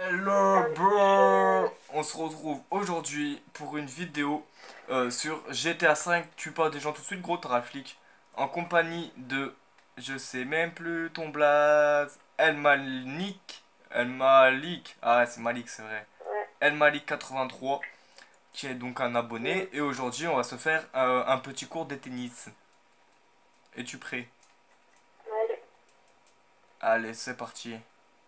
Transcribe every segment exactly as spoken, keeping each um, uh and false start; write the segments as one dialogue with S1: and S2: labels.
S1: Hello bro. On se retrouve aujourd'hui pour une vidéo euh, sur G T A cinq. Tu parles des gens tout de suite, gros, t'auras flic. En compagnie de, je sais même plus ton blaze, El Malik. El Malik. Ah, c'est Malik, c'est vrai.
S2: Ouais.
S1: El Malik quatre-vingt-trois, qui est donc un abonné.
S2: Mm.
S1: Et aujourd'hui, on va se faire euh, un petit cours de tennis. Es-tu prêt?
S2: Allez.
S1: Allez, c'est parti.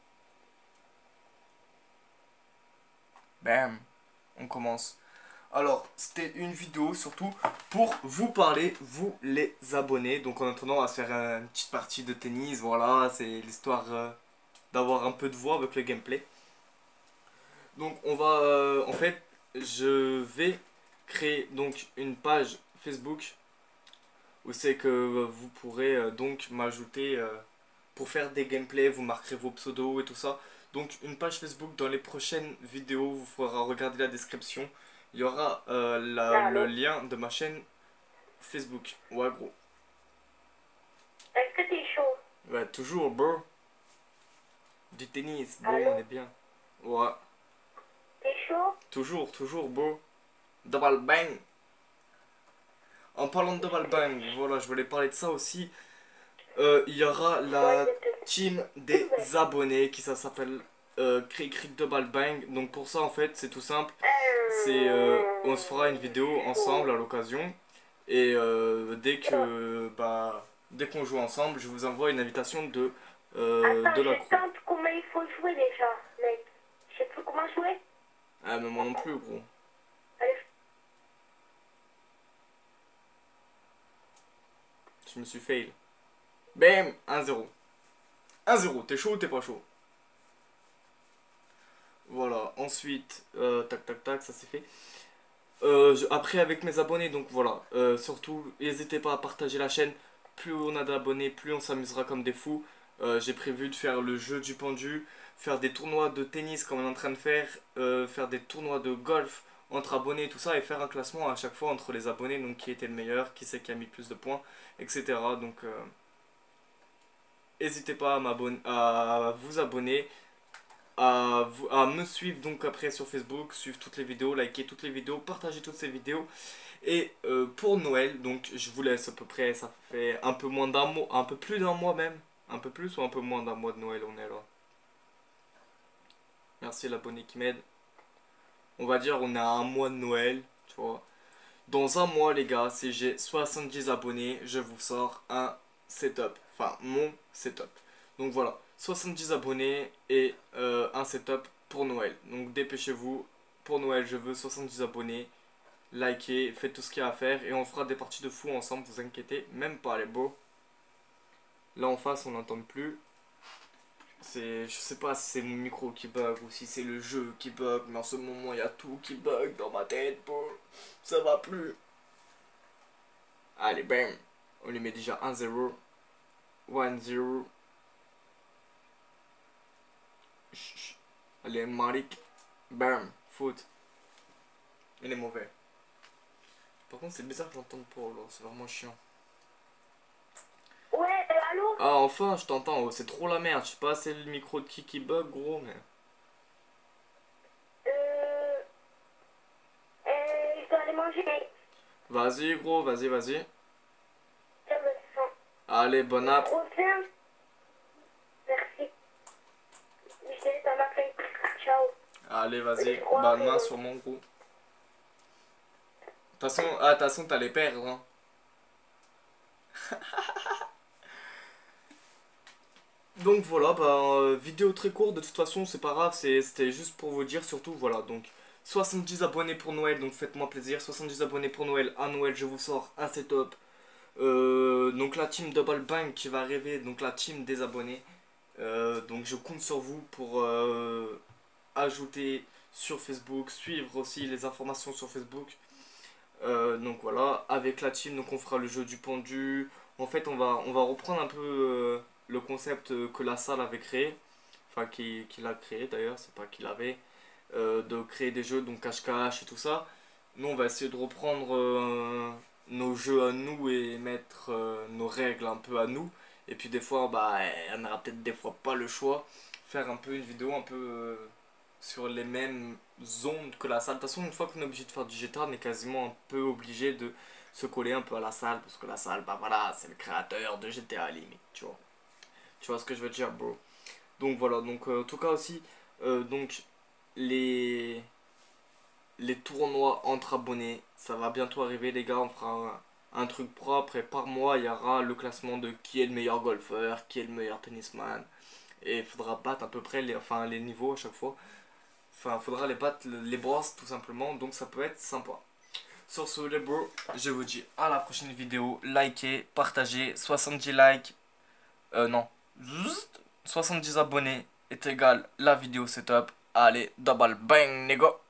S1: Bam. On commence. Alors, c'était une vidéo surtout pour vous parler, vous les abonnés. Donc en attendant, on va se faire euh, une petite partie de tennis. Voilà, c'est l'histoire euh, d'avoir un peu de voix avec le gameplay. Donc on va, euh, en fait, je vais créer donc une page Facebook où c'est que euh, vous pourrez euh, donc m'ajouter euh, pour faire des gameplays. Vous marquerez vos pseudos et tout ça. Donc une page Facebook, dans les prochaines vidéos, vous faudra regarder la description. Il y aura euh, la- le
S2: Allô.
S1: lien de ma chaîne Facebook. Ouais, gros.
S2: Est-ce que t'es chaud?
S1: Ouais, toujours, bro. Du tennis, bro, on
S2: Allô.
S1: est bien. Ouais,
S2: T'es chaud?
S1: toujours, toujours, bro. Double bang. En parlant de double bang, voilà, je voulais parler de ça aussi. Euh, Il y aura
S2: Ouais,
S1: la
S2: je te...
S1: team des abonnés qui ça s'appelle euh, Cri Cri Double Bang. Donc pour ça, en fait, c'est tout simple. C'est euh, on se fera une vidéo ensemble à
S2: Chaud.
S1: l'occasion. Et euh, dès
S2: Chaud.
S1: que bah dès qu'on joue ensemble, je vous envoie une invitation de euh,
S2: Attends,
S1: de la
S2: je
S1: crew.
S2: tente comment il faut jouer déjà, mec. Je sais plus comment jouer.
S1: Ah mais moi non plus, gros.
S2: Allez.
S1: Je me suis fail. Bam, un zéro. un zéro, t'es chaud ou t'es pas chaud? Voilà, ensuite, euh, tac tac tac, ça c'est fait. Euh, je- après avec mes abonnés, donc voilà, euh, surtout n'hésitez pas à partager la chaîne. Plus on a d'abonnés, plus on s'amusera comme des fous. Euh, j'ai prévu de faire le jeu du pendu, faire des tournois de tennis comme on est en train de faire, euh, faire des tournois de golf entre abonnés et tout ça, et faire un classement à chaque fois entre les abonnés, donc qui était le meilleur, qui c'est qui a mis le plus de points, et cetera. Donc euh, n'hésitez pas à, m'abonner- à vous abonner, à, vous- à me suivre donc après sur Facebook, suivre toutes les vidéos, liker toutes les vidéos, partager toutes ces vidéos. Et euh, pour Noël, donc je vous laisse à peu près, ça fait un peu moins d'un mois, un peu plus d'un mois même. Un peu plus ou un peu moins d'un mois de Noël, on est là. Merci l'abonné qui m'aide. On va dire on est à un mois de Noël, tu vois. Dans un mois les gars, si j'ai soixante-dix abonnés, je vous sors un setup. Enfin mon setup. Donc voilà, soixante-dix abonnés et euh, un setup pour Noël. Donc dépêchez-vous. Pour Noël, je veux soixante-dix abonnés. Likez, faites tout ce qu'il y a à faire et on fera des parties de fou ensemble, vous inquiétez même pas les beaux. Là en face on n'entend plus. C'est, je sais pas si c'est mon micro qui bug ou si c'est le jeu qui bug, mais en ce moment il y a tout qui bug dans ma tête, bro. Ça va plus. Allez, bam. On lui met déjà un zéro. un zéro. Allez, Marik. Bam. Foot. Il est mauvais. Par contre, c'est bizarre que j'entende pas là. C'est vraiment chiant.
S2: Ouais, euh, allô.
S1: Ah, enfin, je t'entends. Oh, c'est trop la merde. Je sais pas, c'est le micro de qui qui bug, gros, mais.
S2: Euh... euh, je dois aller manger, mec.
S1: Vas-y, gros, vas-y, vas-y.
S2: Je me sens
S1: Allez, bon app.
S2: trop bien. Merci. Je te laisse à ma fête. Ciao.
S1: Allez,
S2: Je
S1: vas-y.
S2: crois
S1: Bonne main
S2: que...
S1: sur mon gros. De toute façon, ah, de toute façon, t'allais perdre, hein. Donc voilà, bah, euh, vidéo très courte, de toute façon, c'est pas grave, c'est- c'était juste pour vous dire surtout, voilà, donc soixante-dix abonnés pour Noël, donc faites-moi plaisir, soixante-dix abonnés pour Noël, à Noël, je vous sors un setup. Euh, donc la team Double Bang qui va arriver, donc la team des abonnés. Euh, donc je compte sur vous pour euh, ajouter sur Facebook, suivre aussi les informations sur Facebook. Euh, donc voilà, avec la team, donc on fera le jeu du pendu. En fait, on va, on va reprendre un peu euh, le concept euh, que la salle avait créé. Enfin, qui, qui l'a créé d'ailleurs, c'est pas qu'il avait. Euh, de créer des jeux, donc cache-cache et tout ça. Nous, on va essayer de reprendre euh, nos jeux à nous et mettre euh, nos règles un peu à nous. Et puis des fois, bah, on aura peut-être des fois pas le choix. Faire un peu une vidéo un peu, euh, sur les mêmes ondes que la salle. De toute façon, une fois qu'on est obligé de faire du G T A, on est quasiment un peu obligé de se coller un peu à la salle, parce que la salle, bah voilà, c'est le créateur de G T A limite, tu vois. Tu vois ce que je veux dire, bro. Donc voilà, donc euh, en tout cas aussi, euh, donc les les tournois entre abonnés, ça va bientôt arriver les gars, on fera un, un truc propre et par mois il y aura le classement de qui est le meilleur golfeur, qui est le meilleur tennisman, et il faudra battre à peu près les, enfin, les niveaux à chaque fois. Enfin, il faudra les battre les boss tout simplement, donc ça peut être sympa. Sur ce les bros, je vous dis à la prochaine vidéo, likez, partagez, soixante-dix likes, euh non, juste soixante-dix abonnés est égal, la vidéo c'est top. Allez, double bang, nigga.